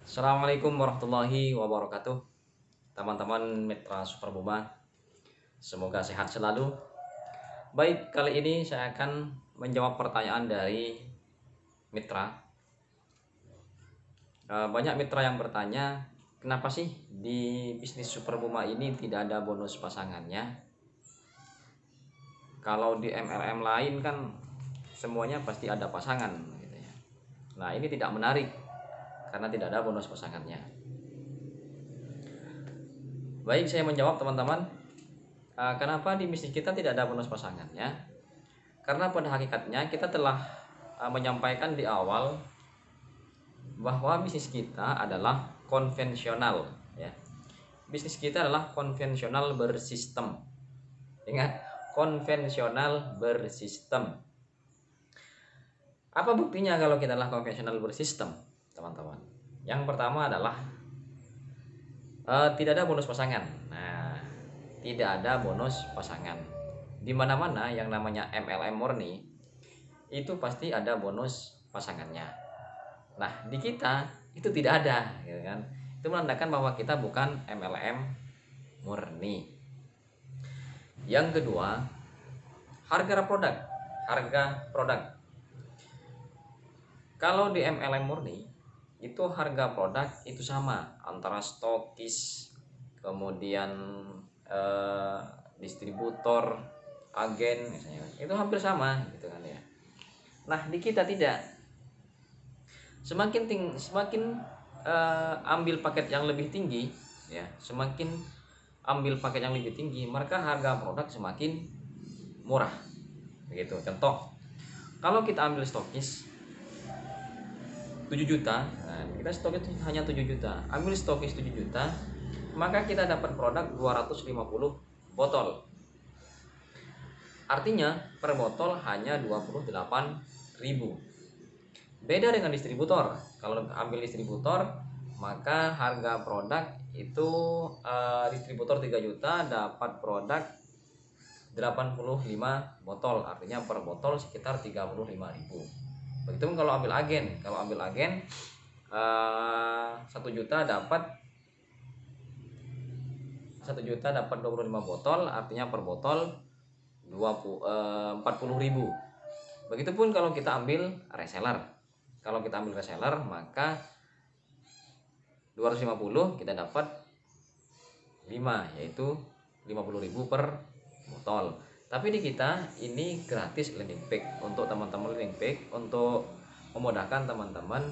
Assalamualaikum warahmatullahi wabarakatuh. Teman-teman Mitra Superbuma, semoga sehat selalu. Baik, kali ini saya akan menjawab pertanyaan dari Mitra. Banyak Mitra yang bertanya, kenapa sih di bisnis Superbuma ini tidak ada bonus pasangannya? Kalau di MLM lain kan semuanya pasti ada pasangan gitu ya. Nah, ini tidak menarik karena tidak ada bonus pasangannya. Baik, saya menjawab teman-teman. Kenapa di bisnis kita tidak ada bonus pasangannya? Karena pada hakikatnya kita telah menyampaikan di awal bahwa bisnis kita adalah konvensional, ya. Bisnis kita adalah konvensional bersistem. Ingat, konvensional bersistem. Apa buktinya kalau kita adalah konvensional bersistem, teman-teman? Yang pertama adalah tidak ada bonus pasangan. Nah, tidak ada bonus pasangan. Di mana-mana yang namanya MLM murni itu pasti ada bonus pasangannya. Nah, di kita itu tidak ada, gitu kan? Itu menandakan bahwa kita bukan MLM murni. Yang kedua, harga produk. Kalau di MLM murni itu harga produk itu sama antara stokis, kemudian distributor, agen misalnya, itu hampir sama gitu kan ya. Nah, di kita tidak. Semakin ambil paket yang lebih tinggi, ya, semakin ambil paket yang lebih tinggi, maka harga produk semakin murah. Begitu. Contoh, kalau kita ambil stokis 7 juta, nah, kita stokis hanya 7 juta. Ambil stokis 7 juta, maka kita dapat produk 250 botol. Artinya per botol hanya 28.000. Beda dengan distributor. Kalau ambil distributor, maka harga produk itu distributor 3 juta dapat produk 85 botol. Artinya per botol sekitar 35.000. Begitu kalau ambil agen. Kalau ambil agen 1 juta dapat 25 botol, artinya per botol 40.000. Begitupun kalau kita ambil reseller. Kalau kita ambil reseller, maka 250 kita dapat 5, yaitu 50.000 per botol. Tapi di kita ini gratis landing page untuk teman-teman, landing page untuk memudahkan teman-teman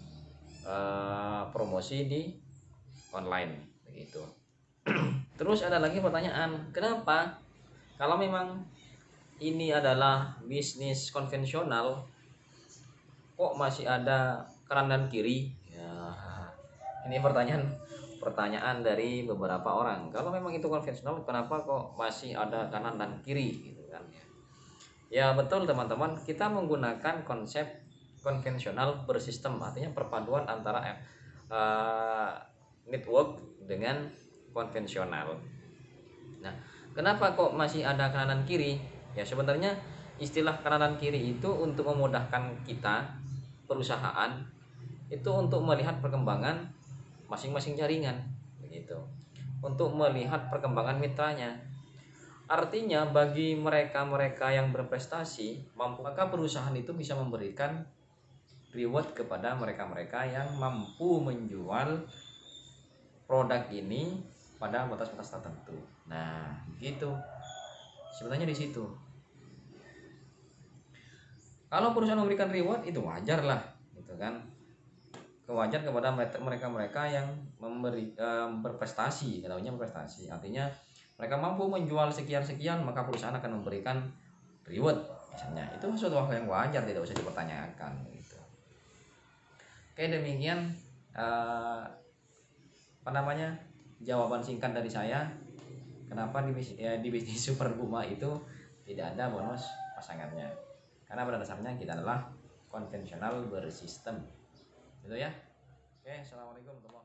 promosi di online begitu. Terus ada lagi pertanyaan, kenapa kalau memang ini adalah bisnis konvensional kok masih ada kanan dan kiri? Ya, ini pertanyaan dari beberapa orang. Kalau memang itu konvensional, kenapa kok masih ada kanan dan kiri gitu kan ya? Ya betul teman-teman, kita menggunakan konsep konvensional bersistem, artinya perpaduan antara network dengan konvensional. Nah, kenapa kok masih ada kanan dan kiri? Ya sebenarnya istilah kanan dan kiri itu untuk memudahkan kita perusahaan itu untuk melihat perkembangan masing-masing jaringan begitu, untuk melihat perkembangan mitranya. Artinya bagi mereka-mereka yang berprestasi, maka perusahaan itu bisa memberikan reward kepada mereka-mereka yang mampu menjual produk ini pada batas-batas tertentu. Nah, gitu. Sebenarnya di situ. Kalau perusahaan memberikan reward itu wajar lah, gitu kan? Wajar kepada mereka-mereka yang berprestasi, katanya berprestasi. Artinya mereka mampu menjual sekian-sekian, maka perusahaan akan memberikan reward misalnya. Itu suatu hal yang wajar, tidak usah dipertanyakan gitu. Oke, demikian jawaban singkat dari saya. Kenapa di bisnis Superbuma itu tidak ada bonus pasangannya? Karena pada dasarnya kita adalah konvensional bersistem. Gitu ya. Oke, assalamualaikum warahmatullahi wabarakatuh.